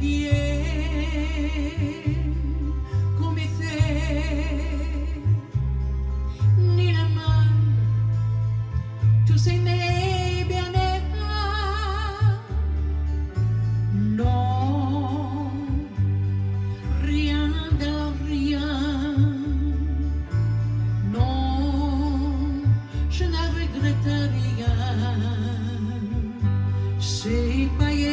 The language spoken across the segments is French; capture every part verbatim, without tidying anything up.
bien come te, ni le mal, tu sei mai bianca, non, rien de rien, non, je ne regrette rien, c'est païen.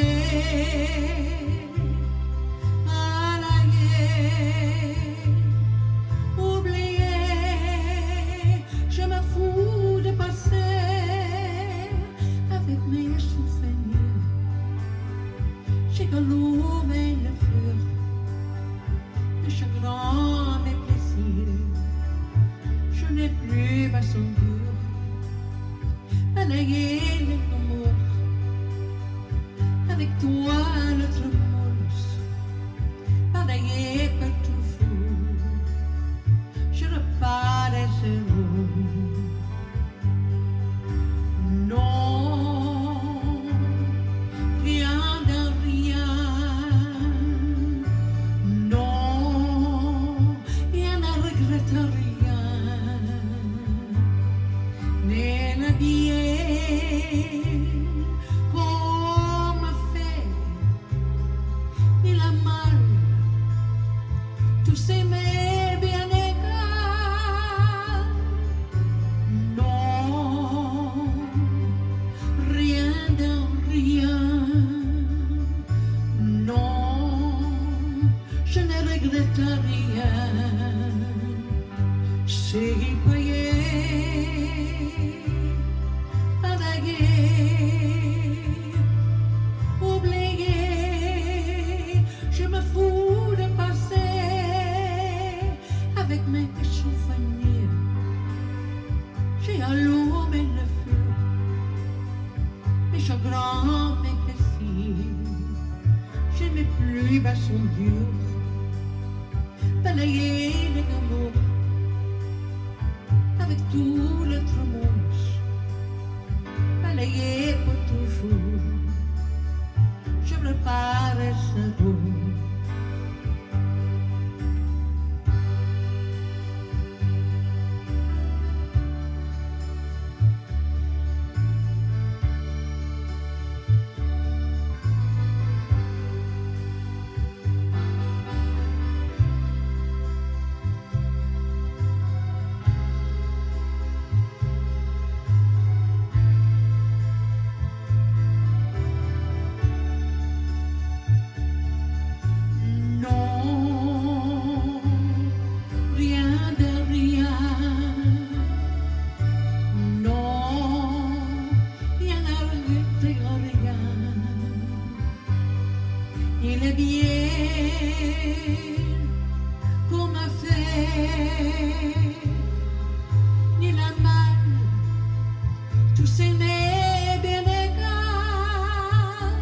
J'ai allumé le feu, le chagrin, mes plaisirs. Je n'ai plus ma ceinture, balayer les amours. Avec toi, notre monde, balayer pour toujours. Je repars à zéro. Tu sei mai bianca, non, rien de rien, non, je ne regrette rien, c'est payé, padaguer, oublier, je me fous de passer avec mes souvenirs. J'ai allumé le feu, mes chagrins, mes plaisirs. Je n'ai plus ma ceinture, balayer les amours. Avec tout l'autre monde, balayer pour toujours. Je prépare ce jour. Il est bien comme a fait, ni la mal, tu sais mais bien égal,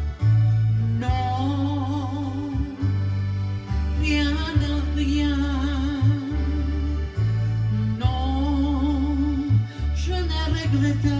non, rien de rien, non, je ne regrette